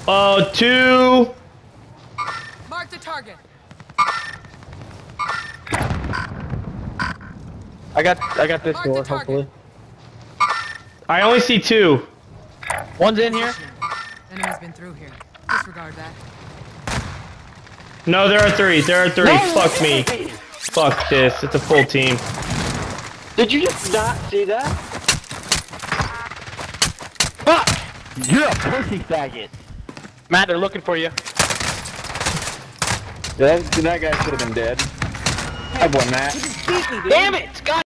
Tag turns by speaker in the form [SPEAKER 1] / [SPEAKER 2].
[SPEAKER 1] Two.
[SPEAKER 2] Mark the target.
[SPEAKER 3] I got this
[SPEAKER 2] Mark
[SPEAKER 3] door,
[SPEAKER 2] the target.
[SPEAKER 3] hopefully.
[SPEAKER 1] I only see two.
[SPEAKER 3] One's in here.
[SPEAKER 2] Enemy's been through here. Disregard that.
[SPEAKER 1] No, there are three. There are three.
[SPEAKER 3] No,
[SPEAKER 1] Fuck me. Fuck this. It's a full team.
[SPEAKER 3] Did you just not see that? Fuck! You're a pussy faggot. Matt, they're looking for you.
[SPEAKER 4] That guy should have been dead. I won that.
[SPEAKER 3] Damn it! God